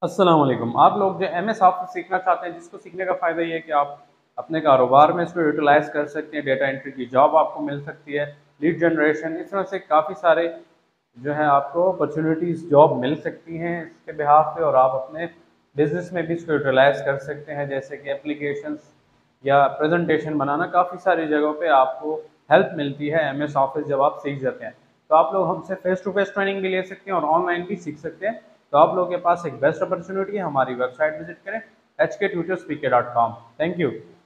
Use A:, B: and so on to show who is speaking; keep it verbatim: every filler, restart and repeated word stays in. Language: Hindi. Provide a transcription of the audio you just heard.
A: अस्सलाम वालेकुम। आप लोग जो एम एस ऑफिस सीखना चाहते हैं, जिसको सीखने का फ़ायदा ये है कि आप अपने कारोबार में इसको यूटिलाइज़ कर सकते हैं, डेटा एंट्री की जॉब आपको मिल सकती है, लीड जनरेशन, इस तरह से काफ़ी सारे जो है आपको अपॉर्चुनिटीज़ जॉब मिल सकती हैं इसके बिहाफ पे, और आप अपने बिज़नेस में भी इसको यूटिलाइज़ कर सकते हैं। जैसे कि एप्लीकेशंस या प्रेजेंटेशन बनाना, काफ़ी सारी जगहों पे आपको हेल्प मिलती है एम एस ऑफिस जब आप सीख जाते हैं। तो आप लोग हमसे फेस टू फेस ट्रेनिंग भी ले सकते हैं और ऑनलाइन भी सीख सकते हैं। तो आप लोगों के पास एक बेस्ट अपॉर्चुनिटी है, हमारी वेबसाइट विजिट करें H K tutors P K dot com. Thank you.